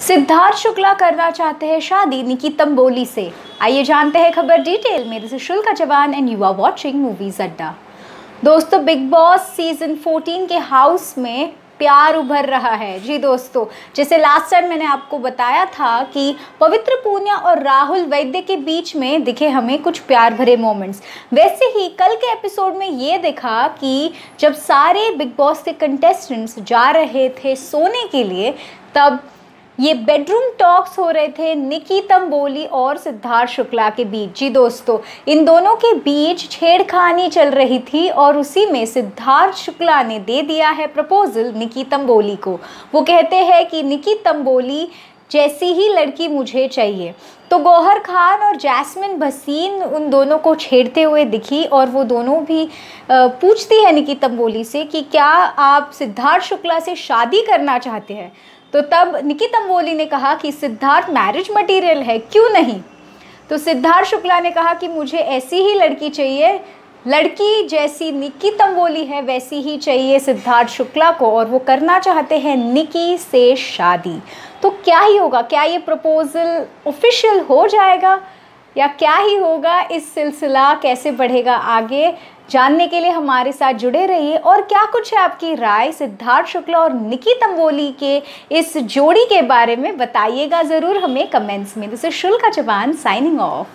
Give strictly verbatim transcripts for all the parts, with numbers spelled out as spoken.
सिद्धार्थ शुक्ला करना चाहते हैं शादी निकी तंबोली से। आइए जानते हैं खबर डिटेल में। This is Shulka Jawan and you are watching movies Adda. दोस्तों, बिग बॉस सीजन चौदह के हाउस में प्यार उभर रहा है। जी दोस्तों, जैसे लास्ट टाइम मैंने आपको बताया था कि पवित्र पूनिया और राहुल वैद्य के बीच में दिखे हमें कुछ प्यार भरे मोमेंट्स, वैसे ही कल के एपिसोड में ये दिखा कि जब सारे बिग बॉस के कंटेस्टेंट्स जा रहे थे सोने के लिए, तब ये बेडरूम टॉक्स हो रहे थे निकी तंबोली और सिद्धार्थ शुक्ला के बीच। जी दोस्तों, इन दोनों के बीच छेड़खानी चल रही थी और उसी में सिद्धार्थ शुक्ला ने दे दिया है प्रपोजल निकी तंबोली को। वो कहते हैं कि निकी तंबोली जैसी ही लड़की मुझे चाहिए। तो गौहर खान और जैस्मिन भसीन उन दोनों को छेड़ते हुए दिखी और वो दोनों भी पूछती है निकी तंबोली से कि क्या आप सिद्धार्थ शुक्ला से शादी करना चाहते हैं। तो तब निकी तंबोली ने कहा कि सिद्धार्थ मैरिज मटेरियल है, क्यों नहीं। तो सिद्धार्थ शुक्ला ने कहा कि मुझे ऐसी ही लड़की चाहिए, लड़की जैसी निकी तंबोली है वैसी ही चाहिए सिद्धार्थ शुक्ला को, और वो करना चाहते हैं निकी से शादी। तो क्या ही होगा, क्या ये प्रपोजल ऑफिशियल हो जाएगा या क्या ही होगा, इस सिलसिला कैसे बढ़ेगा आगे, जानने के लिए हमारे साथ जुड़े रहिए। और क्या कुछ है आपकी राय सिद्धार्थ शुक्ला और निकी तंबोली के इस जोड़ी के बारे में, बताइएगा ज़रूर हमें कमेंट्स में। दिस इज शुल्का जवान साइनिंग ऑफ।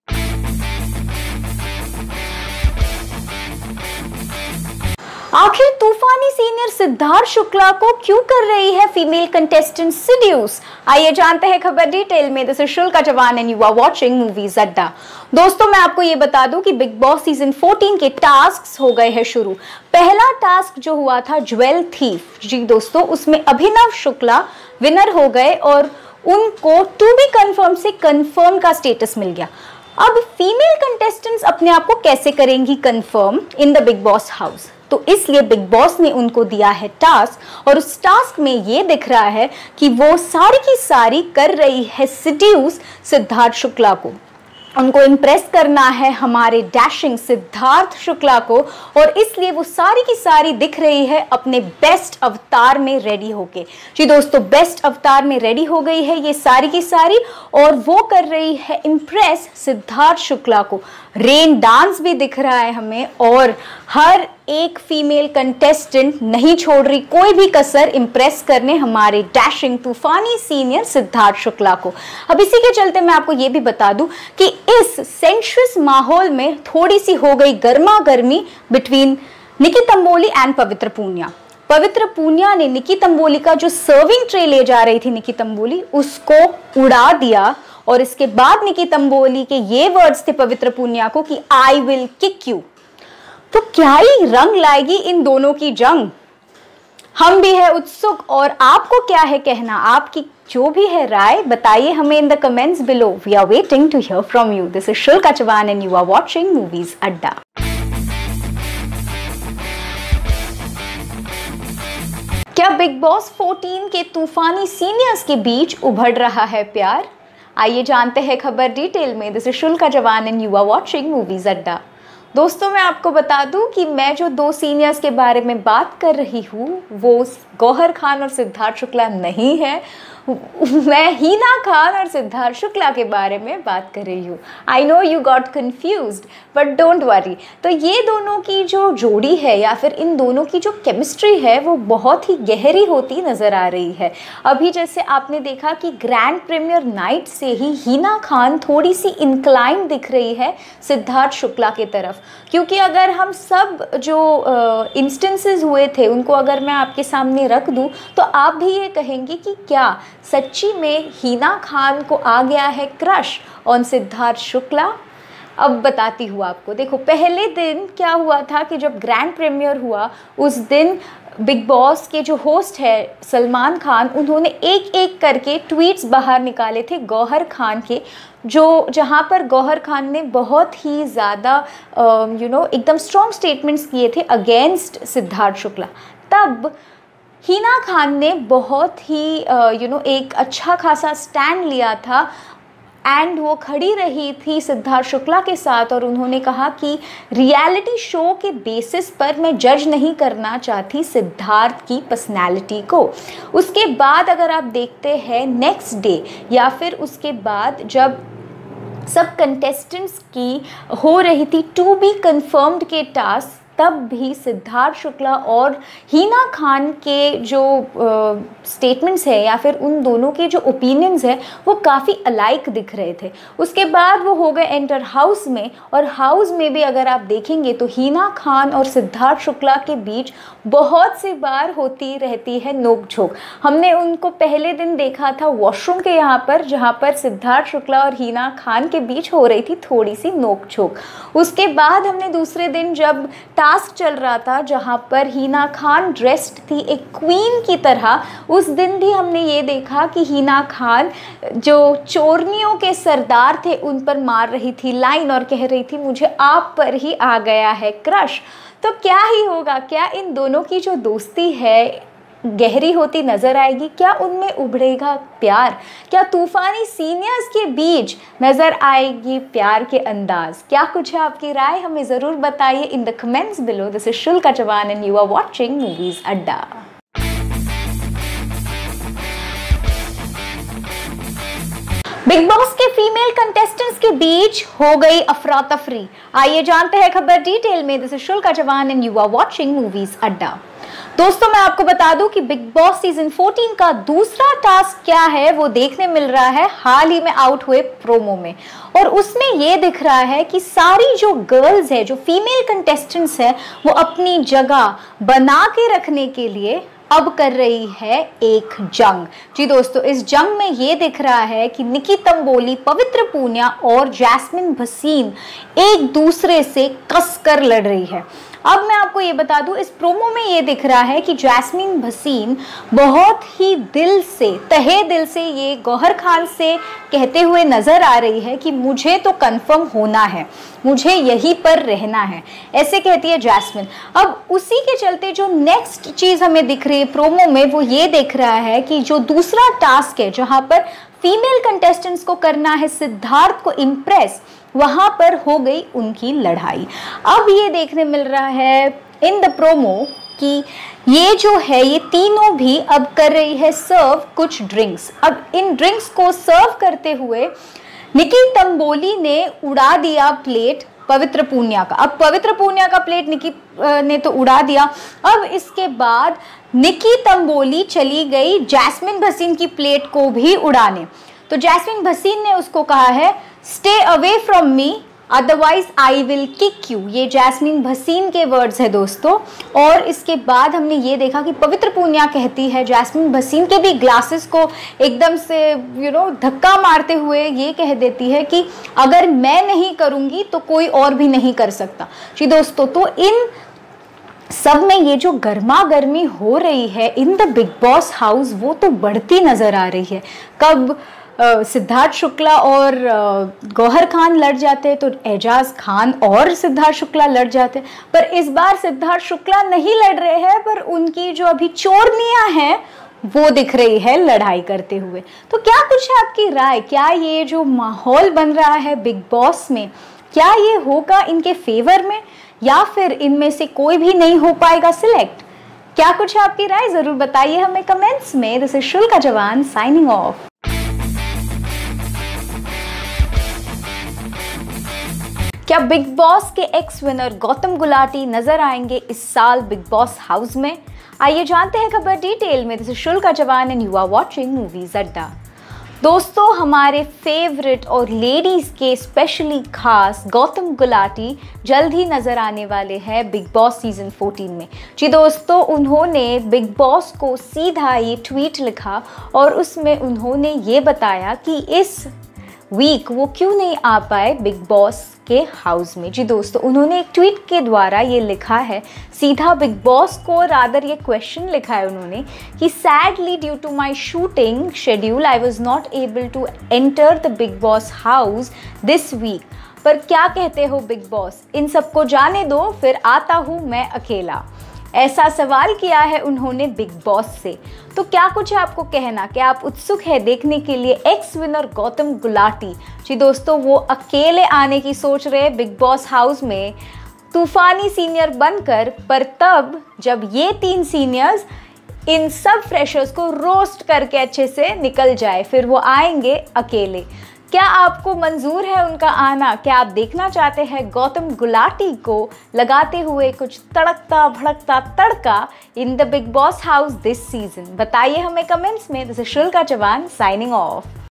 आखिर तूफानी सीनियर सिद्धार्थ शुक्ला को क्यों कर रही है फीमेल कंटेस्टेंट सीड्यूस? आइए जानते हैं खबर डिटेल में। This is Shulka Jawan and you are watching movies Adda. दोस्तों, मैं आपको ये बता दूं कि बिग बॉस सीजन चौदह के टास्क हो गए हैं शुरू। पहला टास्क जो हुआ था ज्वेल थीफ, जी दोस्तों, उसमें अभिनव शुक्ला विनर हो गए और उनको टू बी कंफर्म से कंफर्म का स्टेटस मिल गया। अब फीमेल कंटेस्टेंट्स अपने आप को कैसे करेंगी confirm in the big boss house, तो इसलिए बिग बॉस ने उनको दिया है टास्क, और उस टास्क में ये दिख रहा है कि वो सारी की सारी कर रही है सिड्यूस सिद्धार्थ शुक्ला को। उनको इम्प्रेस करना है हमारे डैशिंग सिद्धार्थ शुक्ला को, और इसलिए वो सारी की सारी दिख रही है अपने बेस्ट अवतार में रेडी होके। जी दोस्तों, बेस्ट अवतार में रेडी हो गई है ये सारी की सारी, और वो कर रही है इम्प्रेस सिद्धार्थ शुक्ला को। रेन डांस भी दिख रहा है हमें, और हर एक फीमेल कंटेस्टेंट नहीं छोड़ रही कोई भी कसर इम्प्रेस करने हमारे डैशिंग तूफानी सीनियर सिद्धार्थ शुक्ला को। अब इसी के चलते मैं आपको ये भी बता दूं कि इस सेंशुअस माहौल में थोड़ी सी हो गई गर्मा गर्मी बिटवीन निकी तंबोली एंड पवित्र पूनिया। पवित्र पूनिया ने निकी तंबोली का जो सर्विंग ट्रे ले जा रही थी निकी तंबोली, उसको उड़ा दिया, और इसके बाद निकी तंबोली के ये वर्ड्स थे पवित्र पूनिया को कि आई विल किक यू। तो क्या ही रंग लाएगी इन दोनों की जंग, हम भी है उत्सुक। और आपको क्या है कहना, आपकी जो भी है राय बताइए हमें in the comments below. We are waiting to hear from you. This is Shulka Jawan and you are watching movies Adda. क्या बिग बॉस चौदह के तूफानी सीनियर्स के बीच उभर रहा है प्यार? आइए जानते हैं खबर डिटेल में। This is Shulka Jawan and you are watching movies Adda. दोस्तों, मैं आपको बता दूं कि मैं जो दो सीनियर्स के बारे में बात कर रही हूँ वो गौहर खान और सिद्धार्थ शुक्ला नहीं है, मैं हीना खान और सिद्धार्थ शुक्ला के बारे में बात कर रही हूँ। I know you got confused, but don't worry. तो ये दोनों की जो जोड़ी है या फिर इन दोनों की जो केमिस्ट्री है वो बहुत ही गहरी होती नज़र आ रही है। अभी जैसे आपने देखा कि ग्रैंड प्रीमियर नाइट से ही हीना खान थोड़ी सी इंक्लाइन दिख रही है सिद्धार्थ शुक्ला की तरफ, क्योंकि अगर हम सब जो इंस्टेंसेस हुए थे उनको अगर मैं आपके सामने रख दूँ तो आप भी ये कहेंगे कि क्या सच्ची में हीना खान को आ गया है क्रश ऑन सिद्धार्थ शुक्ला। अब बताती हूँ आपको। देखो, पहले दिन क्या हुआ था कि जब ग्रैंड प्रीमियर हुआ उस दिन बिग बॉस के जो होस्ट है सलमान खान, उन्होंने एक एक करके ट्वीट्स बाहर निकाले थे गौहर खान के, जो जहाँ पर गौहर खान ने बहुत ही ज़्यादा यू नो एकदम स्ट्रॉन्ग स्टेटमेंट्स किए थे अगेंस्ट सिद्धार्थ शुक्ला। तब हीना खान ने बहुत ही यू नो एक अच्छा खासा स्टैंड लिया था एंड वो खड़ी रही थी सिद्धार्थ शुक्ला के साथ और उन्होंने कहा कि रियलिटी शो के बेसिस पर मैं जज नहीं करना चाहती सिद्धार्थ की पर्सनैलिटी को। उसके बाद अगर आप देखते हैं नेक्स्ट डे या फिर उसके बाद जब सब कंटेस्टेंट्स की हो रही थी टू बी कंफर्म्ड के टास्क, तब भी सिद्धार्थ शुक्ला और हिना खान के जो स्टेटमेंट्स है या फिर उन दोनों के जो ओपिनियंस है वो काफ़ी अलाइक दिख रहे थे। उसके बाद वो हो गए एंटर हाउस में, और हाउस में भी अगर आप देखेंगे तो हिना खान और सिद्धार्थ शुक्ला के बीच बहुत सी बार होती रहती है नोक झोंक। हमने उनको पहले दिन देखा था वॉशरूम के यहाँ पर, जहाँ पर सिद्धार्थ शुक्ला और हिना खान के बीच हो रही थी थोड़ी सी नोक झोंक। उसके बाद हमने दूसरे दिन जब टास्क चल रहा था जहाँ पर हिना खान ड्रेस्ड थी एक क्वीन की तरह, उस दिन भी हमने ये देखा कि हिना खान जो चोरनियों के सरदार थे उन पर मार रही थी लाइन और कह रही थी मुझे आप पर ही आ गया है क्रश। तो क्या ही होगा, क्या इन दोनों की जो दोस्ती है गहरी होती नज़र आएगी, क्या उनमें उभरेगा प्यार, क्या तूफ़ानी सीनियर्स के बीच नज़र आएगी प्यार के अंदाज। क्या कुछ है आपकी राय, हमें ज़रूर बताइए in the comments below. This is Shulka Chauhan and you are watching movies Adda. Big boss के फीमेल कंटेस्टेंट्स के बीच हो गई अफरा तफरी। आइए जानते हैं खबर डिटेल में। This is Shulka Chauhan and you are watching movies Adda. दोस्तों मैं आपको बता दूं कि बिग बॉस सीजन चौदह का दूसरा टास्क क्या है वो देखने मिल रहा है हाल ही में आउट हुए प्रोमो में, और उसमें ये दिख रहा है कि सारी जो गर्ल्स है, जो फीमेल कंटेस्टेंट्स है, वो अपनी जगह बना के रखने के लिए अब कर रही है एक जंग। जी दोस्तों, इस जंग में ये दिख रहा है कि निकी तंबोली, पवित्र पूनिया और जैस्मिन भसीन एक दूसरे से कसकर लड़ रही है। अब मैं आपको ये बता दूं, इस प्रोमो में ये दिख रहा है कि जैस्मिन भसीन बहुत ही दिल से, तहे दिल से ये गौहर खान से कहते हुए नजर आ रही है कि मुझे तो कंफर्म होना है, मुझे यहीं पर रहना है, ऐसे कहती है जैस्मिन। अब उसी के चलते जो नेक्स्ट चीज हमें दिख रही है प्रोमो में वो ये दिख रहा है कि जो दूसरा टास्क है जहां पर फीमेल कंटेस्टेंट्स को करना है सिद्धार्थ को इम्प्रेस, वहां पर हो गई उनकी लड़ाई। अब ये देखने मिल रहा है इन द प्रोमो कि ये जो है ये तीनों भी अब कर रही है सर्व कुछ ड्रिंक्स। अब इन ड्रिंक्स को सर्व करते हुए निकी तंबोली ने उड़ा दिया प्लेट पवित्र पूनिया का। अब पवित्र पूनिया का प्लेट निकी ने तो उड़ा दिया। अब इसके बाद निकी तंबोली चली गई जैस्मिन भसीन की प्लेट को भी उड़ाने। तो जैस्मिन भसीन ने उसको कहा है stay away from me otherwise I will kick you. ये जैस्मिन भसीन के वर्ड्स है दोस्तों। और इसके बाद हमने ये देखा कि पवित्र पूनिया कहती है जैस्मिन भसीन के भी ग्लासेस को एकदम से यू नो धक्का मारते हुए ये कह देती है कि अगर मैं नहीं करूँगी तो कोई और भी नहीं कर सकता। जी दोस्तों, तो इन सब में ये जो गर्मा गर्मी हो रही है in the big boss house वो तो बढ़ती नजर आ रही है। कब Uh, सिद्धार्थ शुक्ला और uh, गौहर खान लड़ जाते हैं तो एजाज खान और सिद्धार्थ शुक्ला लड़ जाते हैं, पर इस बार सिद्धार्थ शुक्ला नहीं लड़ रहे हैं, पर उनकी जो अभी चोरनियां हैं वो दिख रही है लड़ाई करते हुए। तो क्या कुछ है आपकी राय, क्या ये जो माहौल बन रहा है बिग बॉस में क्या ये होगा इनके फेवर में, या फिर इनमें से कोई भी नहीं हो पाएगा सिलेक्ट? क्या कुछ है आपकी राय, जरूर बताइए हमें कमेंट्स में। This is Shulka Chauhan signing off. क्या बिग बॉस के एक्स विनर गौतम गुलाटी नजर आएंगे इस साल बिग बॉस हाउस में? आइए जानते हैं खबर डिटेल में। This is Shulka Chauhan and you are watching movies Adda. दोस्तों, हमारे फेवरेट और लेडीज के स्पेशली खास गौतम गुलाटी जल्द ही नजर आने वाले हैं बिग बॉस सीजन चौदह में। जी दोस्तों, उन्होंने बिग बॉस को सीधा ये ट्वीट लिखा और उसमें उन्होंने ये बताया कि इस वीक वो क्यों नहीं आ पाए बिग बॉस के हाउस में। जी दोस्तों, उन्होंने एक ट्वीट के द्वारा ये लिखा है सीधा बिग बॉस को, रादर ये क्वेश्चन लिखा है उन्होंने कि sadly due to my shooting schedule I was not able to enter the big boss house this week. पर क्या कहते हो बिग बॉस, इन सबको जाने दो, फिर आता हूँ मैं अकेला। ऐसा सवाल किया है उन्होंने बिग बॉस से। तो क्या कुछ है आपको कहना, क्या आप उत्सुक है देखने के लिए एक्स विनर गौतम गुलाटी? जी दोस्तों, वो अकेले आने की सोच रहे बिग बॉस हाउस में तूफानी सीनियर बनकर, पर तब जब ये तीन सीनियर्स इन सब फ्रेशर्स को रोस्ट करके अच्छे से निकल जाए, फिर वो आएंगे अकेले। क्या आपको मंजूर है उनका आना? क्या आप देखना चाहते हैं गौतम गुलाटी को लगाते हुए कुछ तड़कता भड़कता तड़का in the big boss house this season? बताइए हमें कमेंट्स में। This is Shulka Chauhan signing of.